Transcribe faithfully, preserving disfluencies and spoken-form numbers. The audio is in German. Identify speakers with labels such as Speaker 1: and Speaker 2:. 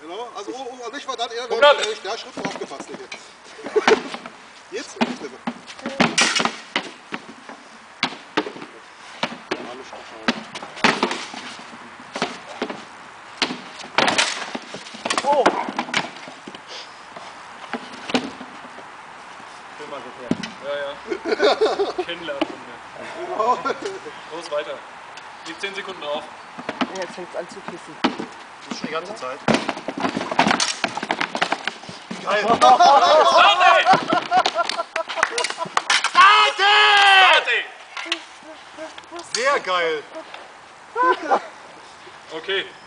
Speaker 1: Genau, also oh, oh, nicht war das eher,
Speaker 2: hundert.
Speaker 1: wenn ich der Schritt aufgepasst hätte. Jetzt? Bitte.
Speaker 3: Oh!
Speaker 2: Film mal so her. Ja, ja. Kennenlernen von mir.
Speaker 1: Genau.
Speaker 2: Los, weiter. Liegt zehn Sekunden drauf.
Speaker 3: Ja, jetzt fängt es an zu kissen.
Speaker 4: Das ist schon die ganze Zeit. Geil!
Speaker 2: Starte!
Speaker 4: Sehr geil!
Speaker 2: Okay.